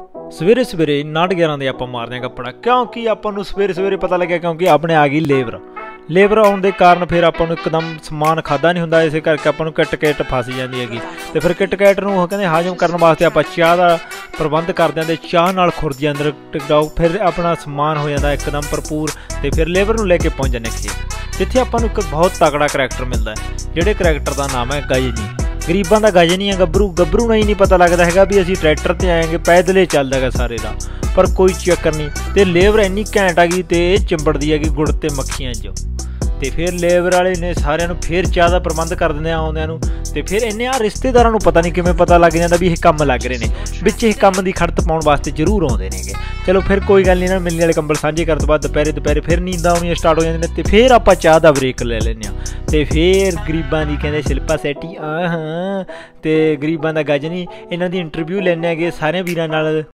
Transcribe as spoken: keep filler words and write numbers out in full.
सवेरे सवेरे नाट ग्यारह ਦੇ ਆਪਾਂ ਮਾਰਦੇ ਆ ਕੱਪੜਾ ਕਿਉਂਕਿ ਆਪਾਂ ਨੂੰ ਸਵੇਰੇ ਸਵੇਰੇ ਪਤਾ ਲੱਗਿਆ ਕਿਉਂਕਿ ਆਪਣੇ ਆ ਗਈ ਲੇਬਰ ਲੇਬਰ ਆਉਣ ਦੇ ਕਾਰਨ ਫਿਰ ਆਪਾਂ ਨੂੰ ਇੱਕਦਮ ਸਮਾਨ ਖਾਦਾ ਨਹੀਂ ਹੁੰਦਾ ਇਸੇ ਕਰਕੇ ਆਪਾਂ ਨੂੰ ਕਿਟ ਕੈਟ ਫਸ ਜਾਂਦੀ ਹੈਗੀ ਤੇ ਫਿਰ ਕਿਟ ਕੈਟ ਨੂੰ ਉਹ ਕਹਿੰਦੇ ਹਾਜ਼ਮ ਕਰਨ ਵਾਸਤੇ ਆਪਾਂ ਚਾਹ ਦਾ ਪ੍ਰਬੰਧ ਕਰਦੇ ਆਂ ਤੇ ਚਾਹ ਨਾਲ ਖੁਰਦੀ ਅੰਦਰ ਟਿਕਾਓ ਫਿਰ ਆਪਣਾ ਸਮਾਨ ਹੋ ਜਾਂਦਾ ਇੱਕਦਮ ਭਰਪੂਰ ਤੇ ਫਿਰ ਲੇਬਰ ਨੂੰ ਲੈ ਕੇ ਪਹੁੰਚ ਜਾਂਦੇ ਖੇਤ ਜਿੱਥੇ ਆਪਾਂ ਨੂੰ ਇੱਕ ਬਹੁਤ ਤਕੜਾ ਕਰੈਕਟਰ ਮਿਲਦਾ ਹੈ ਜਿਹੜੇ ਕਰੈਕਟਰ ਦਾ ਨਾਮ ਹੈ ਗਜਨੀ गरीबों का गज नहीं है गबरू गबरू नहीं नहीं पता लगता है भी असी ट्रैक्टर से आएंगे पैदल ही चलता है सारे का पर कोई चक्कर नहीं तो लेबर इन्नी घैंट आ गई तो चिंबड़ती है गुड़ ते मक्खियां जो तो फिर लेबर वाले ने सारे फिर चाह का प्रबंध कर देंगे आउंदियां तो फिर इन्हें आ रिश्तेदारों को पता नहीं किमें पता लग जाता भी ये काम लग रहे हैं बिच इस काम की खड़त पाने वास्ते जरूर आते हैं चलो फिर कोई गल नहीं मिलने वाले कंबल साझे करने तो बाद दोपहरे दोपहरे फिर नींद आनी स्टार्ट हो जाती तो फिर आप चाह का ब्रेक ले लें तो फिर गरीबों की कहते शिल्पा सैटी आ हाँ तो गरीबों का गज नहीं इन्हों की इंटरव्यू लेने गए सारे वीरों नाल